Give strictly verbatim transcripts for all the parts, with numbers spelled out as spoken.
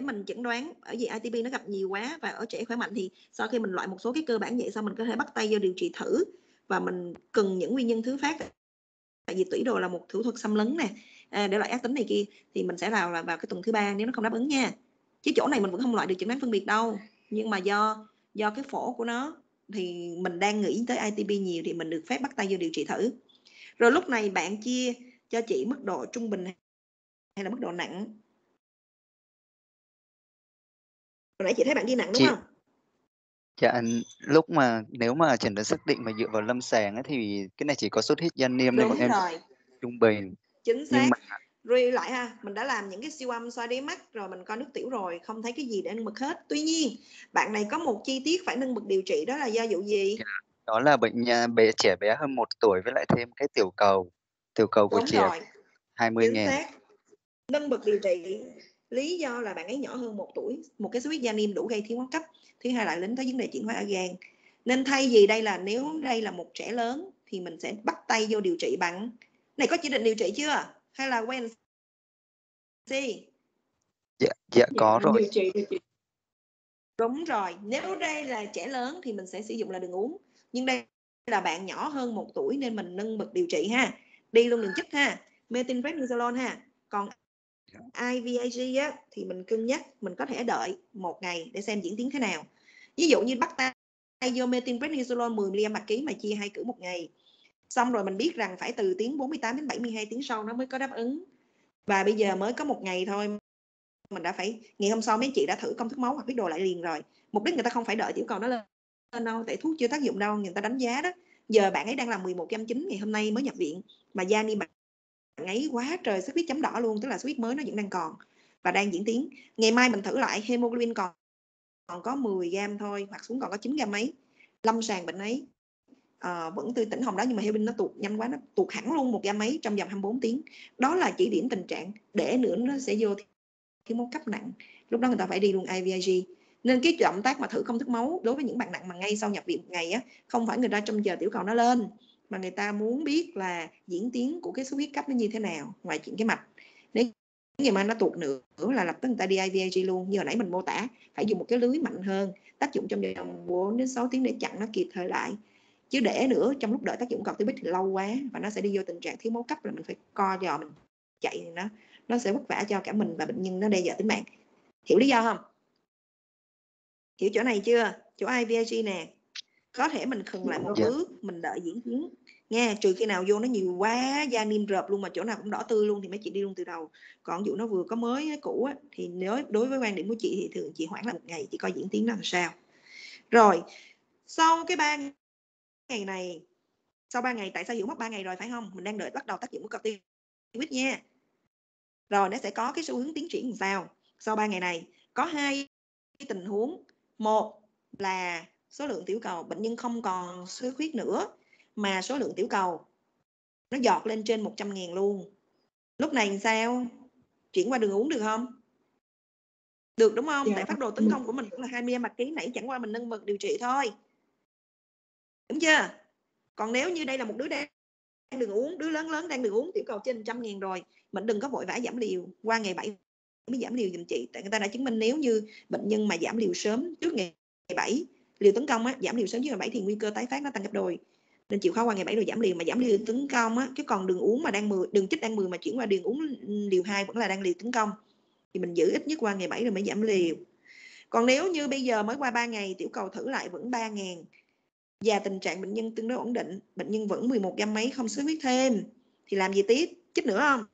mình chẩn đoán, ở vì i tê pê nó gặp nhiều quá và ở trẻ khỏe mạnh thì sau khi mình loại một số cái cơ bản vậy xong mình có thể bắt tay vô điều trị thử và mình cần những nguyên nhân thứ phát. Tại vì tủy đồ là một thủ thuật xâm lấn nè, à, để loại ác tính này kia thì mình sẽ vào là vào cái tuần thứ ba nếu nó không đáp ứng nha. Chứ chỗ này mình vẫn không loại được chẩn đoán phân biệt đâu. Nhưng mà do do cái phổ của nó thì mình đang nghĩ tới i tê pê nhiều thì mình được phép bắt tay vô điều trị thử. Rồi lúc này bạn chia cho chị mức độ trung bình hay là mức độ nặng? Hồi nãy chị thấy bạn ghi nặng đúng Chị không? Dạ, lúc mà nếu mà chẩn đoán xác định mà dựa vào lâm sàng ấy, thì cái này chỉ có sốt huyết da niêm nên bọn Đúng em rồi, trung bình. chính Nhưng xác. mà Rồi lại ha, mình đã làm những cái siêu âm xoay đáy mắt rồi mình coi nước tiểu rồi, không thấy cái gì để nâng bực hết. Tuy nhiên, bạn này có một chi tiết phải nâng bực điều trị, đó là do vụ gì? dạ, đó là bệnh nha bé trẻ bé hơn một tuổi với lại thêm cái tiểu cầu. Tiểu cầu của Đúng trẻ rồi, hai mươi chính ngàn. xác. Nâng bậc điều trị lý do là bạn ấy nhỏ hơn một tuổi, một cái xuất huyết da niêm đủ gây thiếu máu cấp. Thứ hai là lính tới vấn đề chuyển hóa ở gan. Nên thay vì đây là nếu đây là một trẻ lớn thì mình sẽ bắt tay vô điều trị bằng này. Có chỉ định điều trị chưa hay là quen gì? Dạ, dạ có Dạ, rồi. điều trị điều trị. Đúng rồi, nếu đây là trẻ lớn thì mình sẽ sử dụng là đường uống. Nhưng đây là bạn nhỏ hơn một tuổi nên mình nâng bậc điều trị ha. Đi luôn đường chích ha, methylprednisolone ha. Còn i vê i giê á, thì mình cân nhắc mình có thể đợi một ngày để xem diễn tiến thế nào. Ví dụ như bắt tay vô methylprednisolone mười mi-li-gam một ký mà chia hai cử một ngày. Xong rồi mình biết rằng phải từ tiếng bốn mươi tám đến bảy mươi hai tiếng sau nó mới có đáp ứng. Và bây giờ mới có một ngày thôi, mình đã phải ngày hôm sau mấy chị đã thử công thức máu hoặc huyết đồ lại liền rồi. Mục đích người ta không phải đợi tiểu cầu nó lên đâu, tại thuốc chưa tác dụng đâu, người ta đánh giá đó. Giờ bạn ấy đang làm mười một gam chín ngày hôm nay mới nhập viện mà da niêm bạn ấy quá trời xuất huyết chấm đỏ luôn, tức là xuất huyết mới nó vẫn đang còn và đang diễn tiến. Ngày mai mình thử lại hemoglobin còn còn có mười gam thôi hoặc xuống còn có chín gam mấy. Lâm sàng bệnh ấy à, vẫn tươi tỉnh hồng đó nhưng mà hemoglobin nó tụt nhanh quá, nó tụt hẳn luôn một gam mấy trong vòng hai mươi bốn tiếng. Đó là chỉ điểm tình trạng, để nữa nó sẽ vô thiếu máu cấp nặng, lúc đó người ta phải đi luôn i vê i giê. Nên cái động tác mà thử công thức máu đối với những bạn nặng mà ngay sau nhập viện một ngày á, không phải người ta trông chờ tiểu cầu nó lên mà người ta muốn biết là diễn tiến của cái xuất huyết cấp nó như thế nào. Ngoài chuyện cái mạch, nếu ngày mai nó tụt nữa là lập tức người ta đi i vê i giê luôn. Như hồi nãy mình mô tả, phải dùng một cái lưới mạnh hơn, tác dụng trong vòng bốn đến sáu tiếng để chặn nó kịp thời lại. Chứ để nữa trong lúc đợi tác dụng corticosteroid thì lâu quá và nó sẽ đi vô tình trạng thiếu máu cấp, là mình phải co giò mình chạy, nó nó sẽ vất vả cho cả mình và bệnh nhân, nó đe dọa tính mạng. Hiểu lý do không? Hiểu chỗ này chưa? Chỗ i vê i giê nè, có thể mình khừng lại một Dạ. bước, mình đợi diễn tiến nghe, trừ khi nào vô nó nhiều quá, da niêm rợp luôn mà chỗ nào cũng đỏ tươi luôn thì mấy chị đi luôn từ đầu. Còn dụ nó vừa có mới cũ á, thì nếu đối với quan điểm của chị thì thường chị hoãn là một ngày, chị coi diễn tiến nó làm sao. Rồi sau cái ba ngày này, sau ba ngày, tại sao Dũng mất ba ngày rồi phải không? Mình đang đợi bắt đầu tác dụng của corticosteroid nha. Rồi nó sẽ có cái xu hướng tiến triển làm sao. Sau ba ngày này có hai tình huống. Một là số lượng tiểu cầu bệnh nhân không còn xuất huyết nữa mà số lượng tiểu cầu nó giọt lên trên một trăm nghìn luôn. Lúc này sao? Chuyển qua đường uống được không? Được đúng không? Dạ. Tại phác đồ tấn công của mình cũng là hai mươi gam ký, nãy chẳng qua mình nâng bậc điều trị thôi. Đúng chưa? Còn nếu như đây là một đứa đang đường uống, đứa lớn lớn đang đường uống, tiểu cầu trên một trăm nghìn rồi, mình đừng có vội vã giảm liều, qua ngày bảy mới giảm liều giùm chị. Tại người ta đã chứng minh nếu như bệnh nhân mà giảm liều sớm trước ngày bảy, liều tấn công á, giảm liều sớm trước ngày bảy thì nguy cơ tái phát nó tăng gấp đôi. Nên chịu khó qua ngày bảy rồi giảm liều, mà giảm liều tấn công á, chứ còn đường uống mà đang mười, đường chích đang mười mà chuyển qua đường uống liều hai vẫn là đang liều tấn công thì mình giữ ít nhất qua ngày bảy rồi mới giảm liều. Còn nếu như bây giờ mới qua ba ngày, tiểu cầu thử lại vẫn ba nghìn và tình trạng bệnh nhân tương đối ổn định, bệnh nhân vẫn mười một gam mấy, không xuất huyết thêm thì làm gì tiếp? Chích nữa không?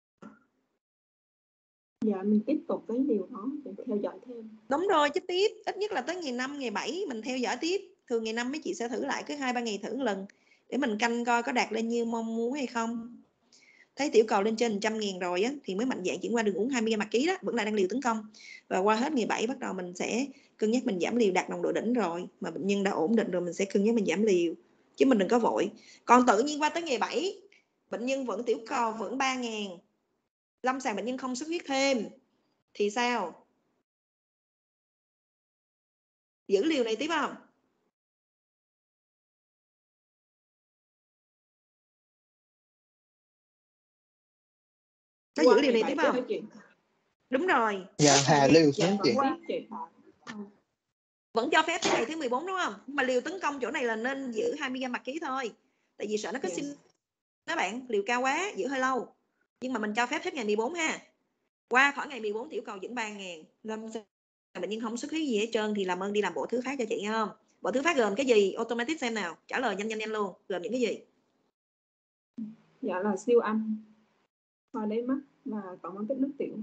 Dạ, mình tiếp tục với điều đó để theo dõi thêm. Đúng rồi, chích tiếp, ít nhất là tới ngày năm, ngày bảy mình theo dõi tiếp. Thường ngày năm mấy chị sẽ thử lại, cứ hai ba ngày thử một lần để mình canh coi có đạt lên như mong muốn hay không. Thấy tiểu cầu lên trên một trăm nghìn rồi á, thì mới mạnh dạn chuyển qua đường uống hai mươi gam một ký đó, vẫn là đang liều tấn công. Và qua hết ngày bảy bắt đầu mình sẽ cân nhắc mình giảm liều, đạt nồng độ đỉnh rồi mà bệnh nhân đã ổn định rồi mình sẽ cân nhắc mình giảm liều, chứ mình đừng có vội. Còn tự nhiên qua tới ngày bảy bệnh nhân vẫn tiểu cầu vẫn ba nghìn, lâm sàng bệnh nhân không xuất huyết thêm thì sao? Giữ liều này tiếp không? Có giữ liều này tiếp không? Đúng rồi. Dạ, Hà liều Dạ xuống vẫn chị. quá chị. Vẫn cho phép cái ngày thứ mười bốn đúng không? Nhưng mà liều tấn công chỗ này là nên giữ hai mươi gam bạc ký thôi. Tại vì sợ nó có Dạ. xin các bạn, liều cao quá, giữ hơi lâu. Nhưng mà mình cho phép hết ngày mười bốn ha. Qua khỏi ngày mười bốn tiểu cầu vẫn ba ngàn. Lâm bệnh nhân không xuất huyết gì hết trơn thì làm ơn đi làm bộ thứ phát cho chị không? Bộ thứ phát gồm cái gì? Automatic xem nào. Trả lời nhanh nhanh nhanh luôn. Gồm những cái gì? Dạ là siêu âm, khoa đáy mắt và cận bán tích nước tiểu.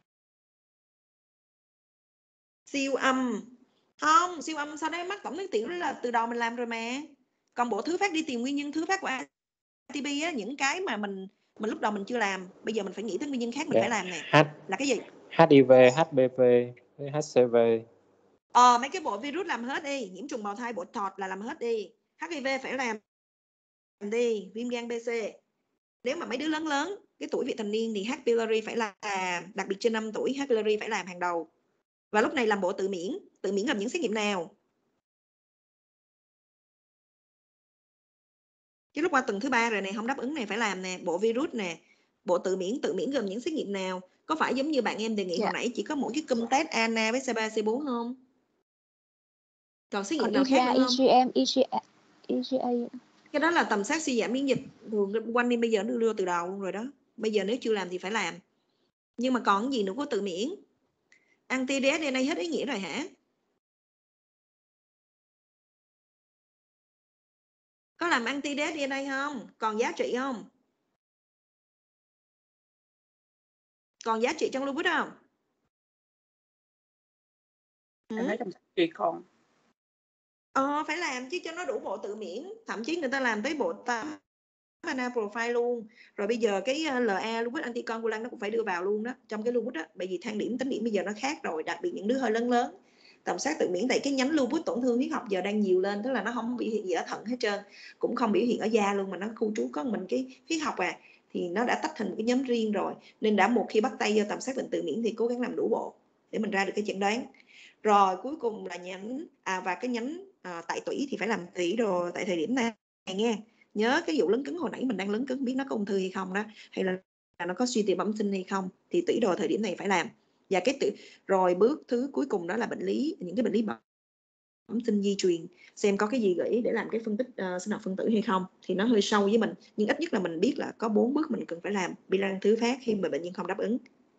Siêu âm. Không, siêu âm sau đấy mắc cổng nước tiểu đó là từ đầu mình làm rồi mà. Còn bộ thứ phát đi tìm nguyên nhân thứ phát của a tê pê á, những cái mà mình mình lúc đầu mình chưa làm, bây giờ mình phải nghĩ tới nguyên nhân khác mình Dạ. phải làm nè. H, Là cái gì? hát i vê, hát pê vê, hát xê vê. Ờ, mấy cái bộ virus làm hết đi, nhiễm trùng bào thai, bộ thọt là làm hết đi. hát i vê phải làm đi, viêm gan bê xê. Nếu mà mấy đứa lớn lớn, cái tuổi vị thành niên thì H. pylori phải làm, đặc biệt trên năm tuổi H. pylori phải làm hàng đầu. Và lúc này làm bộ tự miễn, tự miễn làm những xét nghiệm nào? Chứ lúc qua tuần thứ ba rồi này không đáp ứng này phải làm nè, bộ virus nè, bộ tự miễn, tự miễn gồm những xét nghiệm nào? Có phải giống như bạn em đề nghị Dạ. hồi nãy chỉ có mỗi cái cụm test a en a với C ba C bốn không? Còn xét nghiệm Còn nào khác nữa e giê i, không? e giê em, e giê a. Cái đó là tầm soát suy giảm miễn dịch, thường quanh đi bây giờ nó đưa từ đầu luôn rồi đó. Bây giờ nếu chưa làm thì phải làm. Nhưng mà còn cái gì nữa của tự miễn? Anti-đê ét đê en a hết ý nghĩa rồi hả? Có làm anti-đê ét đê en a không? Còn giá trị không? Còn giá trị trong lupus không? Em thấy trong kỳ còn. Ờ, phải làm chứ cho nó đủ bộ tự miễn. Thậm chí người ta làm tới bộ tám ana profile luôn. Rồi bây giờ cái lờ a lupus anticoagulant nó cũng phải đưa vào luôn đó, trong cái lupus đó. Bởi vì thang điểm tính điểm bây giờ nó khác rồi, đặc biệt những đứa hơi lớn lớn. Tầm soát tự miễn tại cái nhánh lupus tổn thương huyết học giờ đang nhiều lên, tức là nó không biểu hiện gì ở thận hết trơn, cũng không biểu hiện ở da luôn, mà nó khu trú có mình cái huyết học à, thì nó đã tách thành một cái nhóm riêng rồi. Nên đã một khi bắt tay vô tầm soát bệnh tự miễn thì cố gắng làm đủ bộ để mình ra được cái chẩn đoán. Rồi cuối cùng là nhánh à, và cái nhánh à, tại tủy thì phải làm tủy đồ tại thời điểm này nghe. Nhớ cái vụ lấn cứng hồi nãy mình đang lấn cứng biết nó có ung thư hay không đó, hay là nó có suy tim bẩm sinh hay không, thì tủy đồ thời điểm này phải làm. Và cái tự rồi bước thứ cuối cùng đó là bệnh lý, những cái bệnh lý bẩm sinh di truyền, xem có cái gì gợi ý để làm cái phân tích uh, sinh học phân tử hay không. Thì nó hơi sâu với mình, nhưng ít nhất là mình biết là có bốn bước mình cần phải làm bi lăng thứ phát khi mà bệnh nhân không đáp ứng.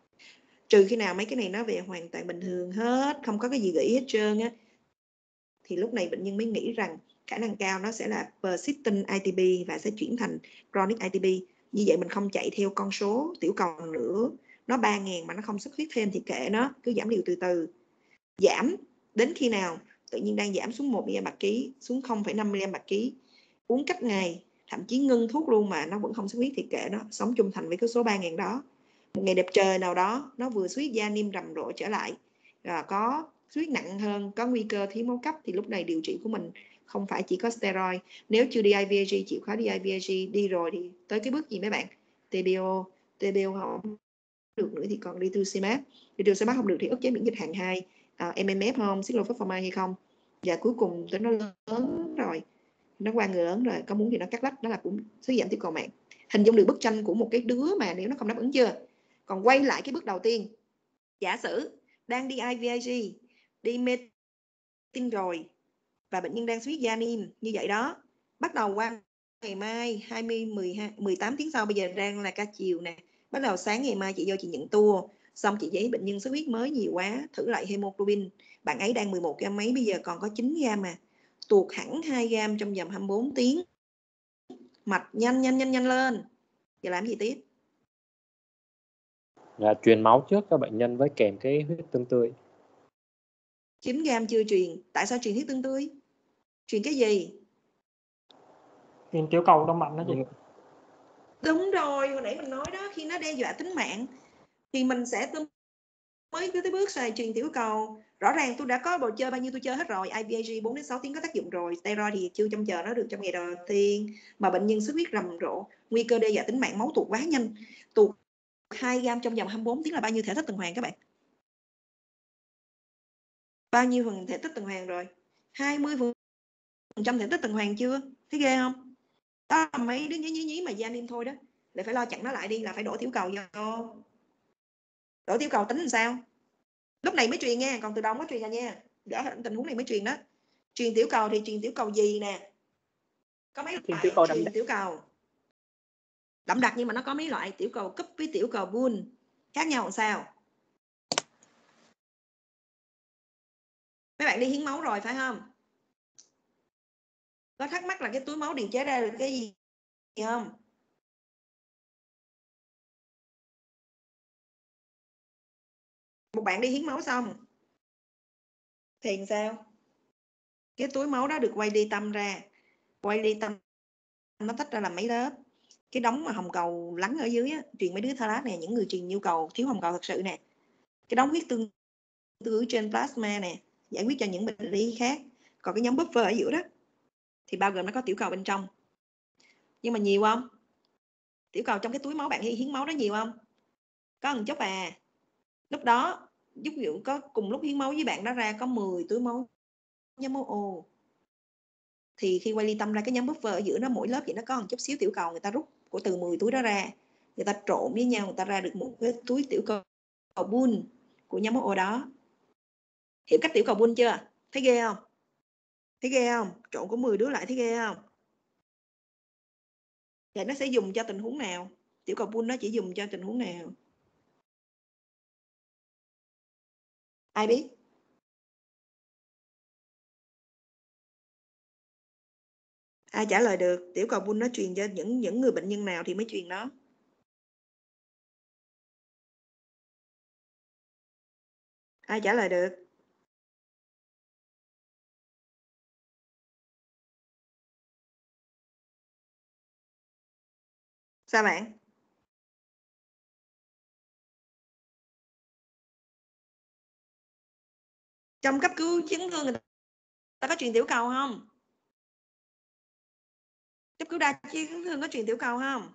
Trừ khi nào mấy cái này nó về hoàn toàn bình thường hết, không có cái gì gợi ý hết trơn á, thì lúc này bệnh nhân mới nghĩ rằng khả năng cao nó sẽ là persistent i tê pê và sẽ chuyển thành chronic i tê pê. Như vậy mình không chạy theo con số tiểu cầu nữa, nó ba ngàn mà nó không xuất huyết thêm thì kệ nó, cứ giảm liều từ từ. Giảm đến khi nào tự nhiên đang giảm xuống một mi-li-gam bạc ký, xuống không phẩy năm mi-li-gam bạc ký, uống cách ngày, thậm chí ngưng thuốc luôn mà nó vẫn không xuất huyết thì kệ nó, sống chung thành với cái số ba ngàn đó. Một ngày đẹp trời nào đó nó vừa xuất huyết da niêm rầm rộ trở lại, và có xuất huyết nặng hơn, có nguy cơ thiếu máu cấp, thì lúc này điều trị của mình không phải chỉ có steroid. Nếu chưa đi i vê a giê, chịu khó đi i vê a giê, đi rồi thì tới cái bước gì mấy bạn? tê bê ô, tê bê ô không được nữa thì còn đi rituximab, rituximab không được thì ức chế miễn dịch hạng hai, uh, em em ép không, cyclophosphamide hay không. Và cuối cùng tới nó lớn rồi, nó qua người lớn rồi, có muốn thì nó cắt lách, đó là cũng suy giảm tiểu cầu mạng. Hình dung được bức tranh của một cái đứa mà nếu nó không đáp ứng chưa? Còn quay lại cái bước đầu tiên, giả sử đang đi i vê a giê, đi metin rồi, và bệnh nhân đang suy da niêm như vậy đó, bắt đầu qua ngày mai hai mươi, mười hai, mười tám tiếng sau, bây giờ đang là ca chiều nè, bắt đầu sáng ngày mai chị vô chị nhận tour, xong chị giấy bệnh nhân xuất huyết mới nhiều quá, thử lại hemoglobin, bạn ấy đang mười một gam mấy, bây giờ còn có chín gam mà, tuột hẳn hai gam trong vòng hai mươi bốn tiếng, mạch nhanh nhanh nhanh nhanh lên, giờ làm gì tiếp? Là truyền máu trước cho bệnh nhân với kèm cái huyết tương tươi. chín gam chưa truyền, tại sao truyền huyết tương tươi? Truyền cái gì? Truyền tiểu cầu đông mạnh đó chị. Đúng rồi, hồi nãy mình nói đó, khi nó đe dọa tính mạng thì mình sẽ mới tới bước xài truyền tiểu cầu. Rõ ràng tôi đã có đồ chơi bao nhiêu tôi chơi hết rồi, i vê a giê bốn đến sáu tiếng có tác dụng rồi, steroid thì chưa trông chờ nó được trong ngày đầu tiên, mà bệnh nhân xuất huyết rầm rộ, nguy cơ đe dọa tính mạng, máu tụt quá nhanh, tụt hai gam trong vòng hai mươi bốn tiếng là bao nhiêu thể tích tuần hoàn các bạn? Bao nhiêu phần thể tích tuần hoàn rồi? hai mươi phần trăm thể tích tuần hoàn chưa? Thấy ghê không? Đó là mấy đứa nhí nhí nhí mà da niêm thôi đó, lại phải lo chặn nó lại đi, là phải đổ tiểu cầu vô. Đổ tiểu cầu tính làm sao? Lúc này mới truyền nha, còn từ đầu mới truyền ra nha. Đỡ tình huống này mới truyền đó. Truyền tiểu cầu thì truyền tiểu cầu gì nè? Có mấy Truyền loại tiểu cầu đậm truyền đặc. tiểu cầu đậm đặc, nhưng mà nó có mấy loại. Tiểu cầu cúp với tiểu cầu bull khác nhau làm sao? Mấy bạn đi hiến máu rồi phải không? Có thắc mắc là cái túi máu điều chế ra được cái gì không? Một bạn đi hiến máu xong thì sao? Cái túi máu đó được quay đi tâm ra, quay đi tâm nó tách ra làm mấy lớp. Cái đống mà hồng cầu lắng ở dưới á, truyền mấy đứa thalassemia nè, những người truyền nhu cầu thiếu hồng cầu thật sự nè. Cái đống huyết tương tử trên plasma nè, giải quyết cho những bệnh lý khác. Còn cái nhóm buffer ở giữa đó thì bao gồm nó có tiểu cầu bên trong. Nhưng mà nhiều không? Tiểu cầu trong cái túi máu bạn hiến máu đó nhiều không? Có một chút à. Lúc đó ví dụ có cùng lúc hiến máu với bạn đó ra có mười túi máu nhóm máu O, thì khi quay ly tâm ra cái nhóm buffer ở giữa nó mỗi lớp thì nó có một chút xíu tiểu cầu, người ta rút của từ mười túi đó ra, người ta trộn với nhau, người ta ra được một cái túi tiểu cầu, cầu bull của nhóm máu O đó. Hiểu cách tiểu cầu bull chưa? Thấy ghê không? Thấy ghê không? Trộn của mười đứa lại thấy ghê không? Vậy nó sẽ dùng cho tình huống nào? Tiểu cầu bull nó chỉ dùng cho tình huống nào? Ai biết? Ai trả lời được? Tiểu cầu bull nó truyền cho những những người bệnh nhân nào thì mới truyền nó? Ai trả lời được? Sao bạn? Trong cấp cứu chấn thương người ta có truyền tiểu cầu không? Cấp cứu đa chấn thương có truyền tiểu cầu không?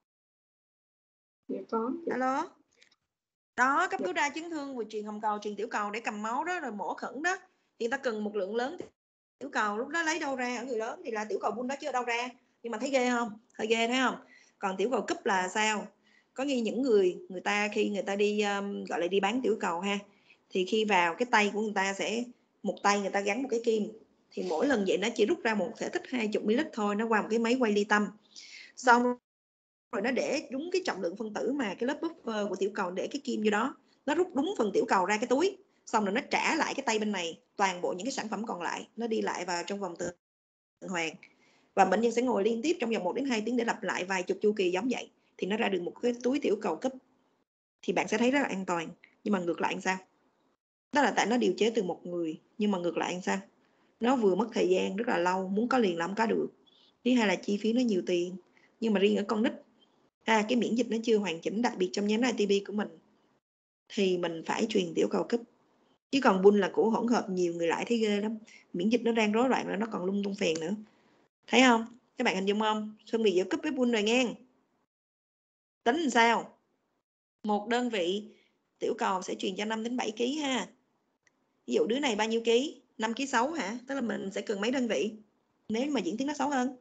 Dạ có. Dạ. Alo. Đó, cấp cứu đa chấn thương vừa truyền hồng cầu, truyền tiểu cầu để cầm máu đó, rồi mổ khẩn đó, thì ta cần một lượng lớn tiểu cầu. Lúc đó lấy đâu ra? Ở người lớn thì là tiểu cầu bull đó chứ ở đâu ra. Nhưng mà thấy ghê không? Hơi ghê thấy không? Còn tiểu cầu cúp là sao? Có như những người người ta khi người ta đi um, gọi là đi bán tiểu cầu ha, thì khi vào cái tay của người ta sẽ một tay người ta gắn một cái kim, thì mỗi lần vậy nó chỉ rút ra một thể tích hai mươi mi li lít thôi, nó qua một cái máy quay ly tâm, xong rồi nó để đúng cái trọng lượng phân tử mà cái lớp buffer của tiểu cầu để cái kim vô đó, nó rút đúng phần tiểu cầu ra cái túi, xong rồi nó trả lại cái tay bên này toàn bộ những cái sản phẩm còn lại, nó đi lại vào trong vòng tuần hoàn, và bệnh nhân sẽ ngồi liên tiếp trong vòng một đến hai tiếng để lặp lại vài chục chu kỳ giống vậy, thì nó ra được một cái túi tiểu cầu cúp, thì bạn sẽ thấy rất là an toàn. Nhưng mà ngược lại làm sao? Đó là tại nó điều chế từ một người, nhưng mà ngược lại làm sao? Nó vừa mất thời gian rất là lâu, muốn có liền là không có được. Thứ hai là chi phí nó nhiều tiền. Nhưng mà riêng ở con nít, à, cái miễn dịch nó chưa hoàn chỉnh, đặc biệt trong nhóm i tê bê của mình, thì mình phải truyền tiểu cầu cúp. Chứ còn bull là của hỗn hợp nhiều người lại thấy ghê lắm. Miễn dịch nó đang rối loạn là nó còn lung tung phèn nữa. Thấy không? Các bạn hình dung không? Phân biệt giữa cúp với bull rồi nghe. Tính làm sao? Một đơn vị tiểu cầu sẽ truyền cho năm đến bảy ký ha. Ví dụ đứa này bao nhiêu ký? năm ký sáu hả? Tức là mình sẽ cần mấy đơn vị nếu mà diễn tiến nó xấu hơn?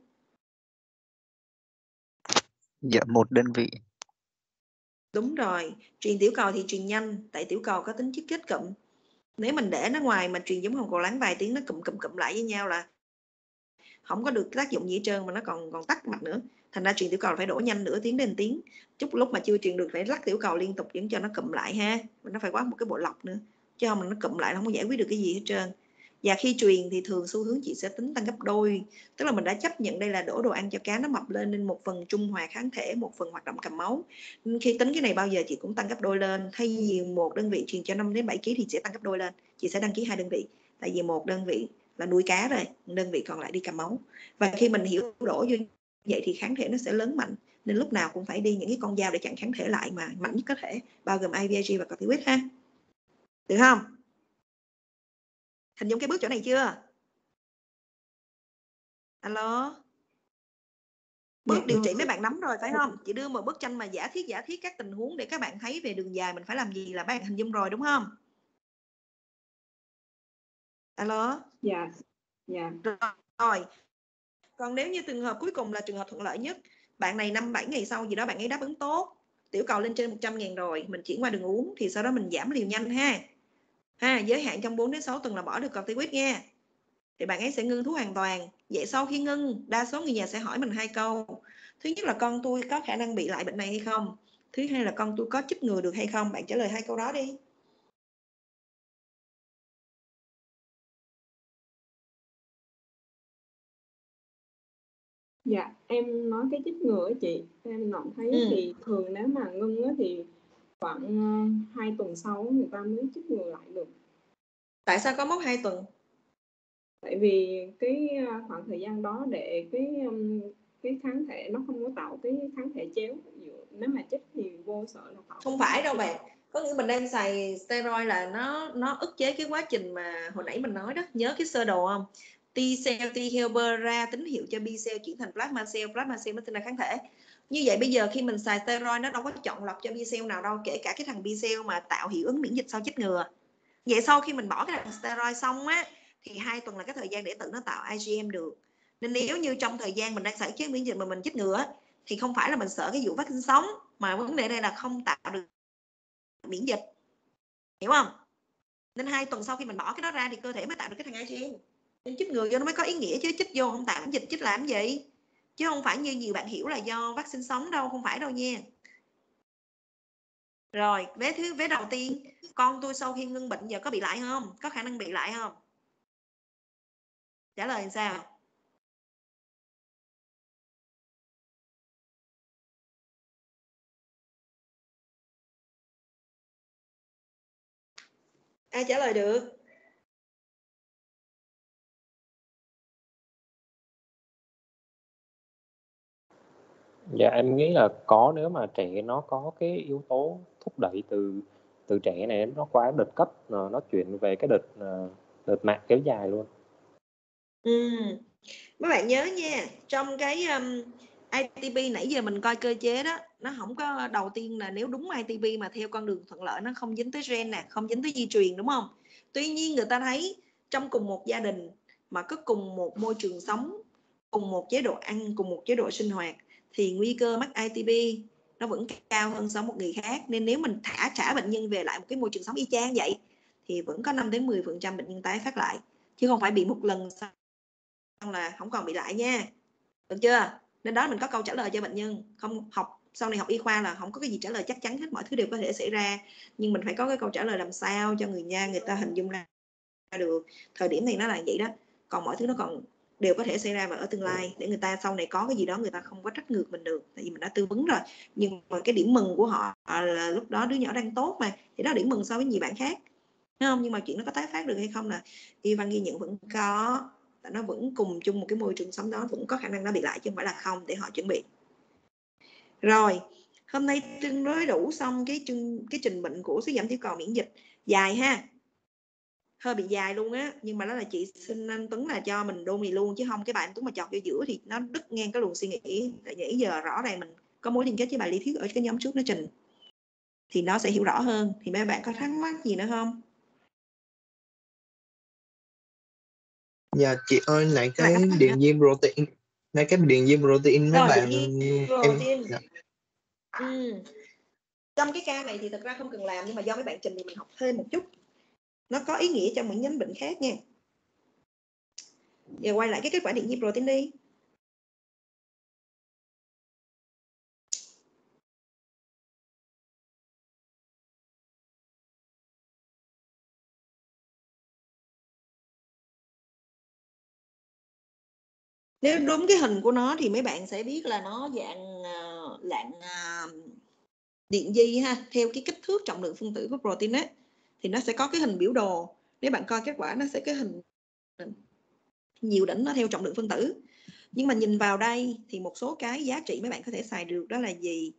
Dạ một đơn vị. Đúng rồi, truyền tiểu cầu thì truyền nhanh, tại tiểu cầu có tính chất kết cụm. Nếu mình để nó ngoài mà truyền giống hồng cầu láng vài tiếng, nó cụm cụm cụm lại với nhau là không có được tác dụng gì hết trơn, mà nó còn còn tắc mặt nữa. Thành ra truyền tiểu cầu phải đổ nhanh nửa tiếng đến tiếng. Chút lúc mà chưa truyền được phải lắc tiểu cầu liên tục để cho nó cụm lại ha. Nó phải quá một cái bộ lọc nữa, chứ không mà nó cụm lại nó không có giải quyết được cái gì hết trơn. Và khi truyền thì thường xu hướng chị sẽ tính tăng gấp đôi, tức là mình đã chấp nhận đây là đổ đồ ăn cho cá nó mập lên, nên một phần trung hòa kháng thể, một phần hoạt động cầm máu. Nên khi tính cái này bao giờ chị cũng tăng gấp đôi lên. Thay vì một đơn vị truyền cho năm đến bảy ký thì sẽ tăng gấp đôi lên, chị sẽ đăng ký hai đơn vị, tại vì một đơn vị là nuôi cá rồi, đơn vị còn lại đi cầm máu. Và khi mình hiểu đổ như vậy thì kháng thể nó sẽ lớn mạnh, nên lúc nào cũng phải đi những cái con dao để chặn kháng thể lại mà mạnh nhất có thể, bao gồm i vê i giê và corticoid ha. Được không? Hình dung cái bước chỗ này chưa? Alo? Bước Dạ, điều ừ. trị mấy bạn nắm rồi phải không? Chị đưa một bức tranh mà giả thiết giả thiết các tình huống để các bạn thấy về đường dài mình phải làm gì là bạn hình dung rồi đúng không? Alo? Dạ. Dạ. Rồi. Còn nếu như trường hợp cuối cùng là trường hợp thuận lợi nhất, bạn này năm bảy ngày sau gì đó bạn ấy đáp ứng tốt, tiểu cầu lên trên một trăm ngàn rồi, mình chuyển qua đường uống thì sau đó mình giảm liều nhanh ha. Ha, giới hạn trong bốn đến sáu tuần là bỏ được corticoid nha. Thì bạn ấy sẽ ngưng thuốc hoàn toàn. Vậy sau khi ngưng, đa số người nhà sẽ hỏi mình hai câu. Thứ nhất là con tôi có khả năng bị lại bệnh này hay không? Thứ hai là con tôi có chích ngừa được hay không? Bạn trả lời hai câu đó đi. Dạ, em nói cái chích ngừa á chị, em nhận thấy Ừ. thì thường nếu mà ngưng á thì khoảng uh, hai tuần sau người ta mới chích ngừa lại được. Tại sao có mốc hai tuần? Tại vì cái uh, khoảng thời gian đó để cái um, cái kháng thể nó không có tạo cái kháng thể chéo. Nếu mà chích thì vô sợ là tạo. Không phải đâu bạn. Có nghĩa mình đang xài steroid là nó nó ức chế cái quá trình mà hồi nãy mình nói đó. Nhớ cái sơ đồ không? T cell, T helper ra tín hiệu cho B cell chuyển thành plasma cell, plasma cell nó sinh ra kháng thể. Như vậy bây giờ khi mình xài steroid nó đâu có chọn lọc cho B cell nào đâu, kể cả cái thằng B cell mà tạo hiệu ứng miễn dịch sau chích ngừa. Vậy sau khi mình bỏ cái thằng steroid xong á thì hai tuần là cái thời gian để tự nó tạo I G M được. Nên nếu như trong thời gian mình đang xài chế miễn dịch mà mình chích ngừa thì không phải là mình sợ cái vụ vaccine sống, mà vấn đề đây là không tạo được miễn dịch, hiểu không? Nên hai tuần sau khi mình bỏ cái đó ra thì cơ thể mới tạo được cái thằng I G M. Nên chích ngừa vô nó mới có ý nghĩa, chứ chích vô không tạo miễn dịch chích làm gì? Chứ không phải như nhiều bạn hiểu là do vaccine sống đâu, không phải đâu nha. Rồi, vé thứ vé đầu tiên, con tôi sau khi ngưng bệnh giờ có bị lại không? Có khả năng bị lại không? Trả lời làm sao? Ai trả lời được? Dạ em nghĩ là có, nếu mà trẻ nó có cái yếu tố thúc đẩy từ từ trẻ này nó quá đợt cấp, nó chuyển về cái đợt đợt mạng kéo dài luôn. Ừ. Mấy bạn nhớ nha, trong cái um, I T P nãy giờ mình coi cơ chế đó, nó không có, đầu tiên là nếu đúng I T P mà theo con đường thuận lợi nó không dính tới gen nè, không dính tới di truyền, đúng không? Tuy nhiên người ta thấy trong cùng một gia đình mà có cùng một môi trường sống, cùng một chế độ ăn, cùng một chế độ sinh hoạt thì nguy cơ mắc I T P nó vẫn cao hơn so với một người khác. Nên nếu mình thả trả bệnh nhân về lại một cái môi trường sống y chang vậy thì vẫn có năm đến mười phần trăm bệnh nhân tái phát lại, chứ không phải bị một lần xong là không còn bị lại nha, được chưa? Nên đó mình có câu trả lời cho bệnh nhân. Không học sau này học y khoa là không có cái gì trả lời chắc chắn hết, mọi thứ đều có thể xảy ra, nhưng mình phải có cái câu trả lời làm sao cho người nhà người ta hình dung ra được thời điểm này nó là vậy đó, còn mọi thứ nó còn đều có thể xảy ra vào ở tương lai, để người ta sau này có cái gì đó người ta không có trách ngược mình được, tại vì mình đã tư vấn rồi. Nhưng mà cái điểm mừng của họ là lúc đó đứa nhỏ đang tốt mà, thì đó điểm mừng so với nhiều bạn khác, thấy không? Nhưng mà chuyện nó có tái phát được hay không là y văn ghi nhận vẫn có, nó vẫn cùng chung một cái môi trường sống đó, vẫn có khả năng nó bị lại chứ không phải là không, để họ chuẩn bị. Rồi, hôm nay tương đối đủ xong cái cái trình bệnh của suy giảm tiểu cầu miễn dịch, dài ha, hơi bị dài luôn á, nhưng mà đó là chị xin anh Tuấn là cho mình đôn này luôn, chứ không cái bài anh Tuấn mà chọt vô giữa thì nó đứt ngang cái luồng suy nghĩ. Tại nãy giờ rõ ràng mình có mối liên kết với bài lý thuyết ở cái nhóm trước nó trình thì nó sẽ hiểu rõ hơn. Thì mấy bạn có thắc mắc gì nữa không? Dạ chị ơi, lại cái điện viêm protein, lại cái điện viêm protein mấy Rồi, bạn điện viêm em protein. dạ. Ừ. Trong cái ca này thì thật ra không cần làm, nhưng mà do mấy bạn trình thì mình học thêm một chút, nó có ý nghĩa trong những nhánh bệnh khác nha. Giờ quay lại cái kết quả điện viêm protein đi. Nếu đúng cái hình của nó thì mấy bạn sẽ biết là nó dạng uh, dạng uh, điện di ha, theo cái kích thước trọng lượng phân tử của protein á thì nó sẽ có cái hình biểu đồ. Nếu bạn coi kết quả nó sẽ cái hình nhiều đỉnh nó theo trọng lượng phân tử. Nhưng mà nhìn vào đây thì một số cái giá trị mấy bạn có thể xài được, đó là gì?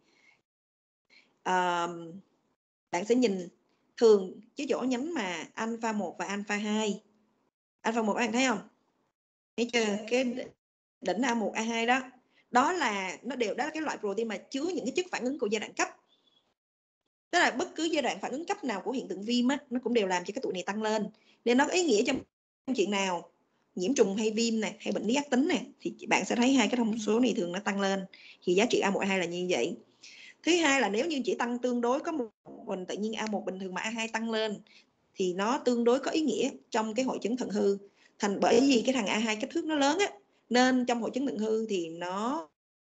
Uh, bạn sẽ nhìn thường cái chỗ nhánh mà alpha một và alpha hai. Alpha một bạn thấy không? Thấy chưa? Cái đỉnh A một, A hai đó, đó là nó đều đó là cái loại protein mà chứa những cái chất phản ứng của giai đoạn cấp. Tức là bất cứ giai đoạn phản ứng cấp nào của hiện tượng viêm á, nó cũng đều làm cho cái tụi này tăng lên. Nên nó có ý nghĩa trong chuyện nào nhiễm trùng hay viêm này hay bệnh lý ác tính này thì bạn sẽ thấy hai cái thông số này thường nó tăng lên. Thì giá trị A một, A hai là như vậy. Thứ hai là nếu như chỉ tăng tương đối có một mình tự nhiên A một bình thường mà A hai tăng lên thì nó tương đối có ý nghĩa trong cái hội chứng thận hư. Thành bởi vì cái thằng A hai kích thước nó lớn á, nên trong hội chứng thận hư thì nó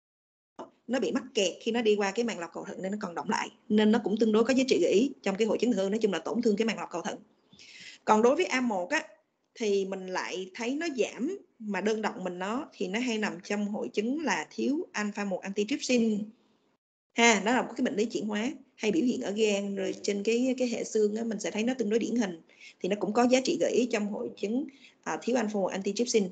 nó bị mắc kẹt khi nó đi qua cái màng lọc cầu thận nên nó còn động lại, nên nó cũng tương đối có giá trị gợi ý trong cái hội chứng thận hư. Nói chung là tổn thương cái màng lọc cầu thận. Còn đối với A một á thì mình lại thấy nó giảm, mà đơn độc mình nó thì nó hay nằm trong hội chứng là thiếu alpha một antitrypsin ha. Đó là một cái bệnh lý chuyển hóa hay biểu hiện ở gan rồi trên cái cái hệ xương á, mình sẽ thấy nó tương đối điển hình, thì nó cũng có giá trị gợi ý trong hội chứng à, thiếu alpha một antitrypsin.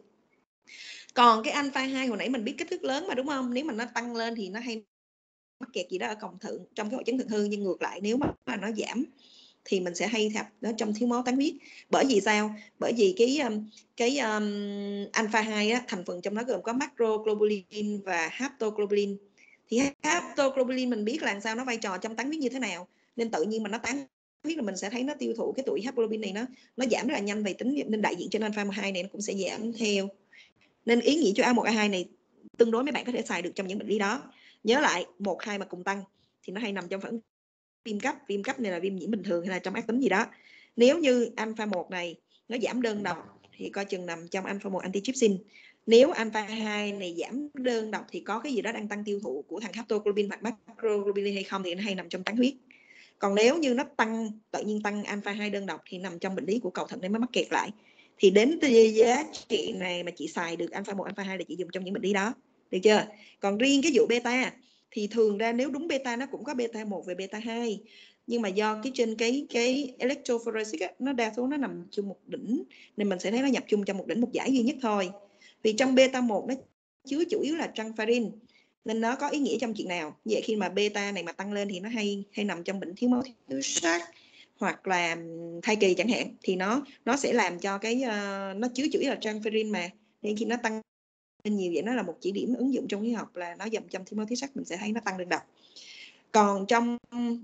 Còn cái alpha hai hồi nãy mình biết kích thước lớn mà đúng không, nếu mà nó tăng lên thì nó hay mắc kẹt gì đó ở cổng thận trong cái hội chứng thận hư, nhưng ngược lại nếu mà nó giảm thì mình sẽ hay gặp nó trong thiếu máu tán huyết. Bởi vì sao? Bởi vì cái cái um, alpha hai á, thành phần trong nó gồm có macroglobulin và haptoglobulin. Thì haptoglobulin mình biết là sao nó vai trò trong tán huyết như thế nào, nên tự nhiên mà nó tán huyết là mình sẽ thấy nó tiêu thụ cái tụi haptoglobulin này nó nó giảm rất là nhanh về tính, nên đại diện trên alpha hai này nó cũng sẽ giảm theo. Nên ý nghĩa cho A một A hai này tương đối mấy bạn có thể xài được trong những bệnh lý đó. Nhớ lại một hai mà cùng tăng thì nó hay nằm trong phản viêm cấp. Viêm cấp này là viêm nhiễm bình thường hay là trong ác tính gì đó. Nếu như alpha một này nó giảm đơn độc thì coi chừng nằm trong alpha một antitrypsin. Nếu alpha hai này giảm đơn độc thì có cái gì đó đang tăng tiêu thụ của thằng haptoglobulin hoặc macroglobulin hay không, thì nó hay nằm trong tán huyết. Còn nếu như nó tăng tự nhiên tăng alpha hai đơn độc thì nằm trong bệnh lý của cầu thận nên mới mắc kẹt lại. Thì đến giá trị này mà chị xài được alpha một, alpha hai là chị dùng trong những bệnh lý đó, được chưa? Còn riêng cái vụ beta thì thường ra nếu đúng beta nó cũng có beta một và beta hai, nhưng mà do cái trên cái cái electrophoresis á, nó đa số nó nằm chung một đỉnh nên mình sẽ thấy nó nhập chung trong một đỉnh một giải duy nhất thôi. Vì trong beta một nó chứa chủ yếu là transferrin nên nó có ý nghĩa trong chuyện nào. Vậy khi mà beta này mà tăng lên thì nó hay hay nằm trong bệnh thiếu máu thiếu sắt hoặc là thai kỳ chẳng hạn, thì nó nó sẽ làm cho cái uh, nó chứa chủ yếu là transferrin mà, nên khi nó tăng nhiều vậy nó là một chỉ điểm ứng dụng trong y học là nó dòng trong thiếu máu thiếu sắt, mình sẽ thấy nó tăng đơn độc. Còn trong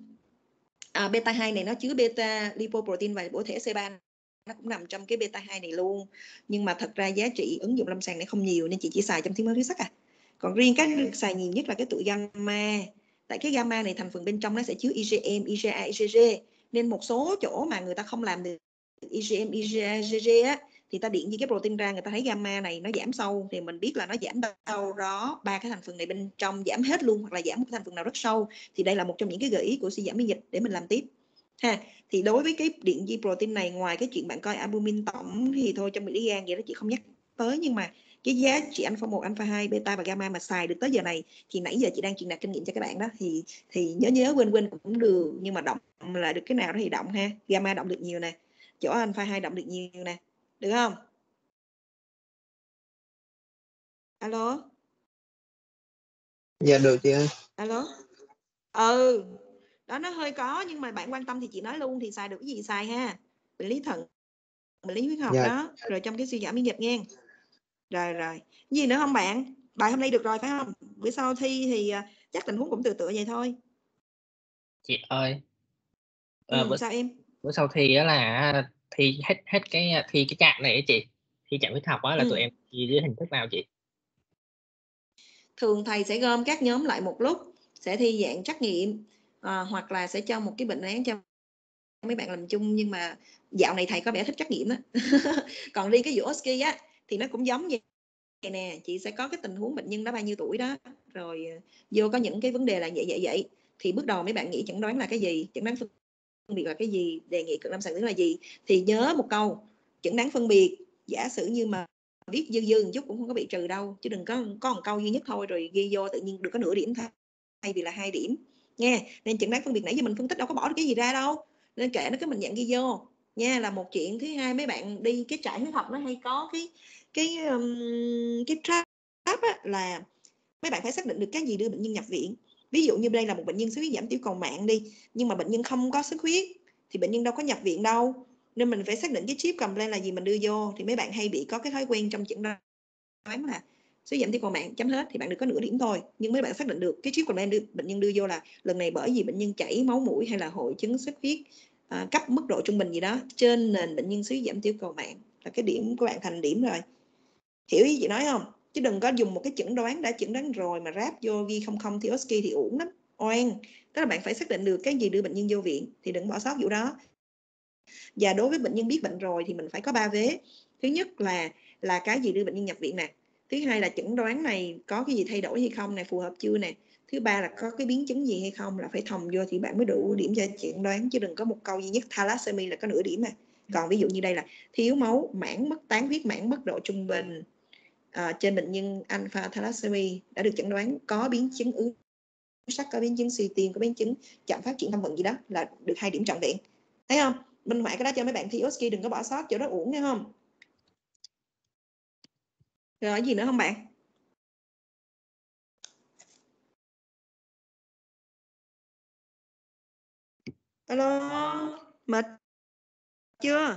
à, beta hai này nó chứa beta lipoprotein và bổ thể C ba, nó cũng nằm trong cái beta hai này luôn, nhưng mà thật ra giá trị ứng dụng lâm sàng này không nhiều nên chị chỉ xài trong thiếu máu thiếu sắt à. Còn riêng cái được xài nhiều nhất là cái tụi gamma, tại cái gamma này thành phần bên trong nó sẽ chứa i giê em, i giê a, i giê giê, nên một số chỗ mà người ta không làm được i giê em, i giê giê á thì ta điện với cái protein ra, người ta thấy gamma này nó giảm sâu thì mình biết là nó giảm đâu đó ba cái thành phần này bên trong giảm hết luôn, hoặc là giảm một cái thành phần nào rất sâu, thì đây là một trong những cái gợi ý của suy giảm miễn dịch để mình làm tiếp ha. Thì đối với cái điện di protein này, ngoài cái chuyện bạn coi albumin tổng thì thôi trong bệnh lý gan vậy đó chị không nhắc tới, nhưng mà cái giá trị alpha một, alpha hai, beta và gamma mà xài được tới giờ này thì nãy giờ chị đang truyền đạt kinh nghiệm cho các bạn đó, thì thì nhớ nhớ quên quên cũng được, nhưng mà động là được cái nào đó thì động ha. Gamma động được nhiều nè, chỗ alpha hai động được nhiều nè, được không? Alo. Dạ được chị ơi. Alo. Ừ, đó nó hơi có, nhưng mà bạn quan tâm thì chị nói luôn, thì xài được cái gì xài ha. Bệnh lý thận, bệnh lý huyết học Dạ. đó, rồi trong cái suy giảm miễn dịch nha. Rồi rồi, gì nữa không bạn? Bài hôm nay được rồi phải không? Bữa sau thi thì chắc tình huống cũng tự tựa vậy thôi. Chị ơi, ừ, à, bữa, sao em? bữa sau thi á là thi hết hết cái thi cái trạng này á chị, thi trạng huyết học á là ừ. tụi em thi dưới hình thức nào chị? Thường thầy sẽ gom các nhóm lại một lúc, sẽ thi dạng trắc nghiệm, à, hoặc là sẽ cho một cái bệnh án cho mấy bạn làm chung, nhưng mà dạo này thầy có vẻ thích trắc nghiệm đó. Còn riêng cái vụ o ét ki á thì nó cũng giống vậy nè, chị sẽ có cái tình huống bệnh nhân đó bao nhiêu tuổi đó, rồi vô có những cái vấn đề là vậy vậy vậy thì bước đầu mấy bạn nghĩ chẩn đoán là cái gì, chẩn đoán phân biệt là cái gì, đề nghị cận lâm sàng là gì, thì nhớ một câu, chẩn đoán phân biệt giả sử như mà viết dư dư một chút cũng không có bị trừ đâu, chứ đừng có có một câu duy nhất thôi rồi ghi vô tự nhiên được có nửa điểm thôi thay vì là hai điểm nha. Nên chẩn đoán phân biệt nãy giờ mình phân tích đâu có bỏ được cái gì ra đâu, nên kệ nó, cứ mình nhận ghi vô nha là một chuyện. Thứ hai, mấy bạn đi cái trại huyết học nó hay có cái cái um, cái trap á, là mấy bạn phải xác định được cái gì đưa bệnh nhân nhập viện. Ví dụ như đây là một bệnh nhân xuất huyết giảm tiểu cầu mạng đi, nhưng mà bệnh nhân không có xuất huyết thì bệnh nhân đâu có nhập viện đâu, nên mình phải xác định cái chip complaint là gì mình đưa vô. Thì mấy bạn hay bị có cái thói quen trong chẩn đoán là xuất giảm tiểu cầu mạng chấm hết thì bạn được có nửa điểm thôi, nhưng mấy bạn xác định được cái chip complaint đưa, bệnh nhân đưa vô là lần này bởi vì bệnh nhân chảy máu mũi hay là hội chứng xuất huyết à, cấp mức độ trung bình gì đó trên nền bệnh nhân suy giảm tiểu cầu mạng, là cái điểm của bạn thành điểm rồi. Hiểu ý chị nói không? Chứ đừng có dùng một cái chẩn đoán đã chẩn đoán rồi mà ráp vô ghi không không thì o ét ki thì uổng lắm oan, tức là bạn phải xác định được cái gì đưa bệnh nhân vô viện thì đừng bỏ sót vụ đó. Và đối với bệnh nhân biết bệnh rồi thì mình phải có ba vế. Thứ nhất là là cái gì đưa bệnh nhân nhập viện nè. Thứ hai là chẩn đoán này có cái gì thay đổi hay không nè, phù hợp chưa nè. Thứ ba là có cái biến chứng gì hay không, là phải thòng vô thì bạn mới đủ điểm cho chẩn đoán, chứ đừng có một câu duy nhất thalassemia là có nửa điểm mà. Còn ví dụ như đây là thiếu máu, mảng mất tán huyết, mảng mất độ trung bình à, trên bệnh nhân alpha thalassemia đã được chẩn đoán có biến chứng ứ sắc, có biến chứng suy tim, có biến chứng chậm phát triển tâm vận gì đó là được hai điểm trọn vẹn. Thấy không? Minh họa cái đó cho mấy bạn thi o ét ki, đừng có bỏ sót chỗ đó uổng nghe không? Rồi gì nữa không bạn? Alo, mệt chưa?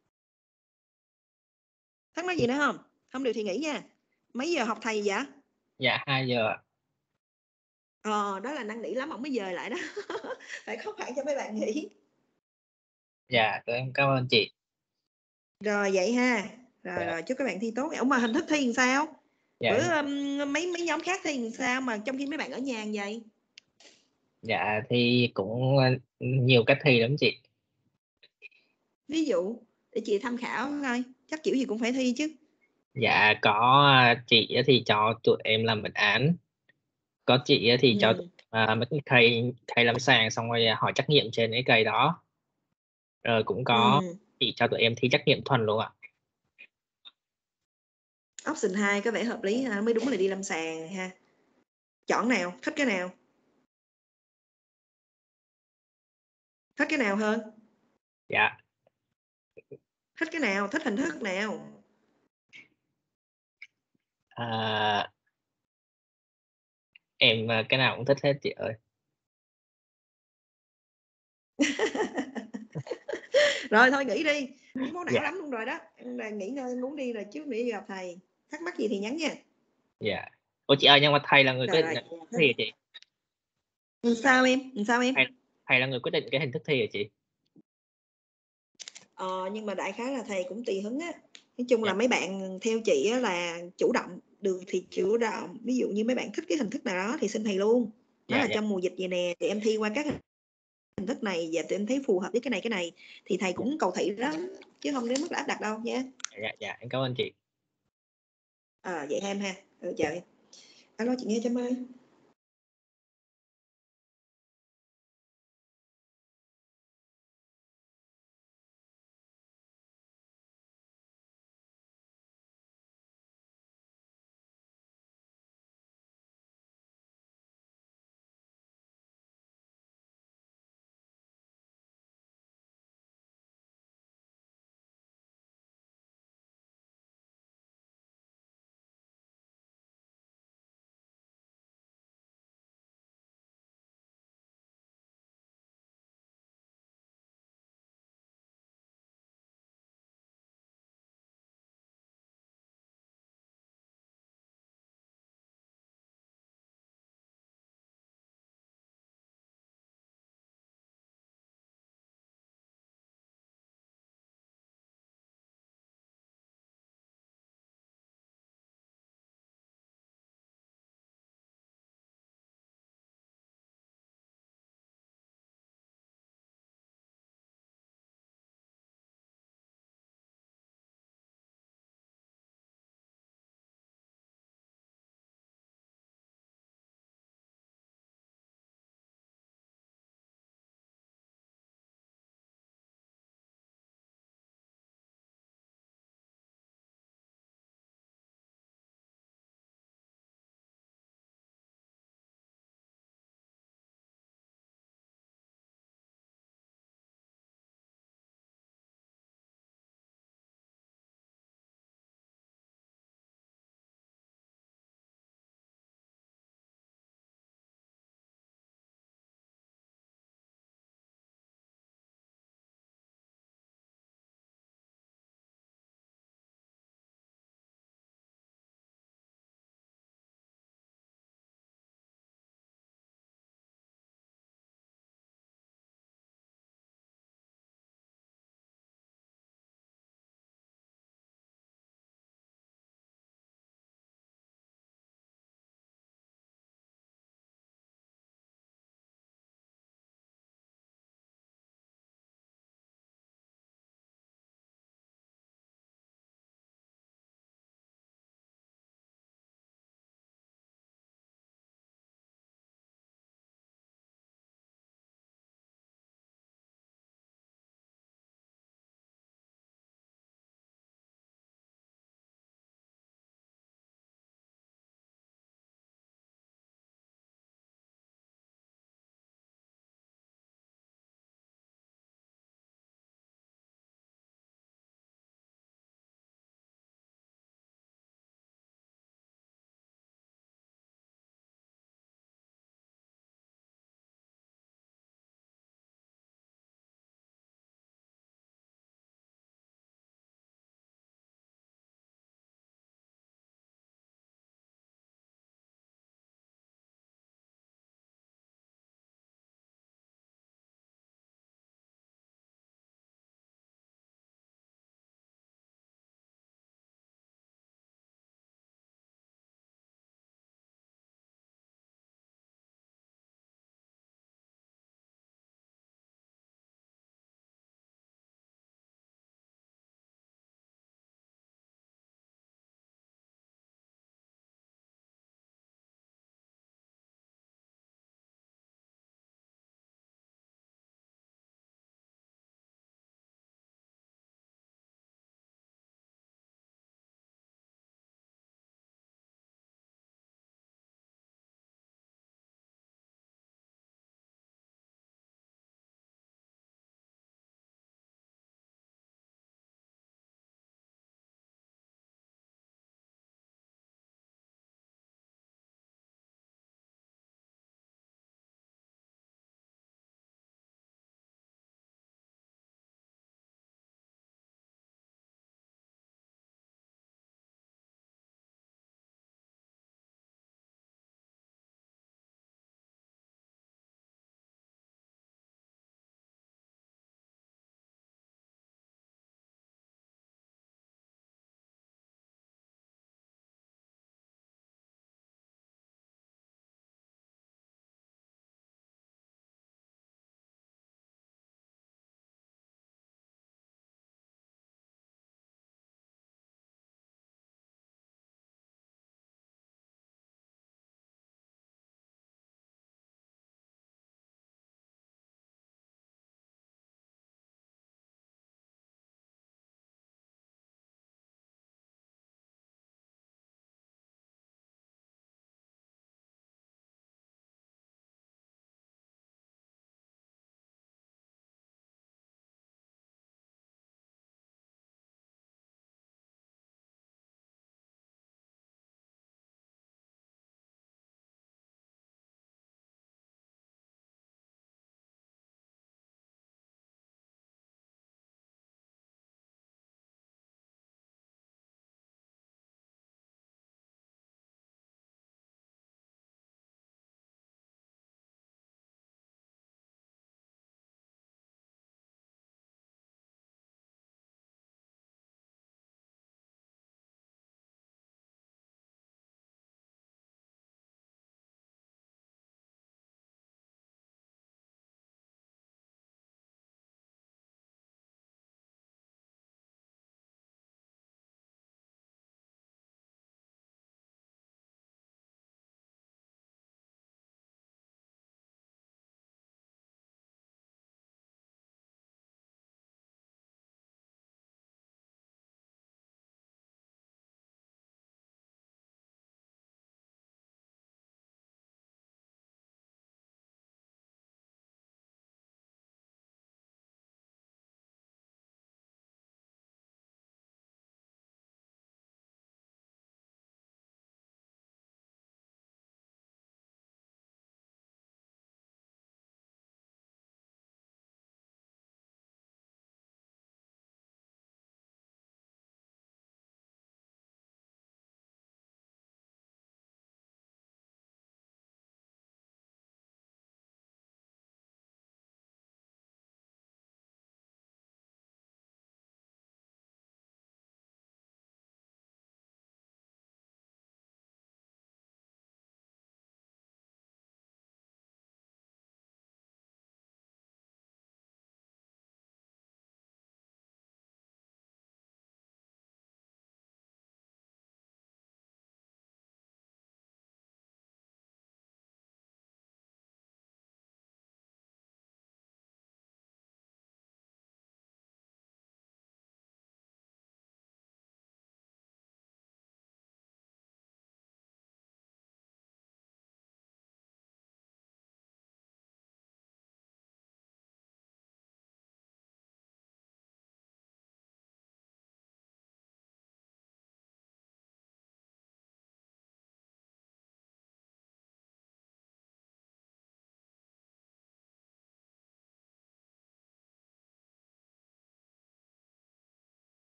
Thắc mắc gì nữa không? Không được thì nghỉ nha. Mấy giờ học thầy vậy? Dạ hai giờ ạ. Ờ, đó là năn nỉ lắm, ông mới dời lại đó. Phải có khoảng cho mấy bạn nghỉ. Dạ, tụi em cảm ơn chị. Rồi vậy ha. Rồi Dạ. rồi chúc các bạn thi tốt. Ủa mà hình thức thi làm sao? Dạ. Bữa um, mấy mấy nhóm khác thi làm sao mà trong khi mấy bạn ở nhà vậy? Dạ thì cũng nhiều cách thi lắm chị. Ví dụ để chị tham khảo coi, chắc kiểu gì cũng phải thi chứ. Dạ có chị thì cho tụi em làm bệnh án, có chị thì Ừ. cho à, mấy cái cây cây lâm sàng xong rồi hỏi trắc nghiệm trên cái cây đó, rồi cũng có Ừ. chị cho tụi em thi trắc nghiệm thuần luôn ạ. Option hai có vẻ hợp lý ha, mới đúng là đi lâm sàng ha. Chọn nào, thích cái nào? Thích cái nào hơn? Dạ. Thích cái nào? Thích hình thức nào? À, em cái nào cũng thích hết chị ơi. Rồi thôi nghỉ đi, cũng máu não Dạ. lắm luôn rồi đó. Là nghỉ ngơi muốn đi rồi, chứ đi gặp thầy. Thắc mắc gì thì nhắn nha. Dạ. Ủa chị ơi, nhưng mà thầy là người Rồi, quyết định rồi. thi hả chị? Ừ, sao em? Ừ, sao em? Thầy, thầy là người quyết định cái hình thức thi hả chị? Ờ, nhưng mà đại khái là thầy cũng tùy hứng á. Nói chung Dạ. là mấy bạn theo chị á, là chủ động được thì chủ động. Ví dụ như mấy bạn thích cái hình thức nào đó thì xin thầy luôn. Đó Dạ, là dạ. trong mùa dịch vậy nè, thì em thi qua các hình thức này và tụi em thấy phù hợp với cái này cái này thì thầy cũng cầu thị lắm, chứ không đến mức là áp đặt đâu nha. Dạ, dạ, em cảm ơn chị. À, vậy em ha. Ừ, chào em. Alo chị nghe Trâm ơi.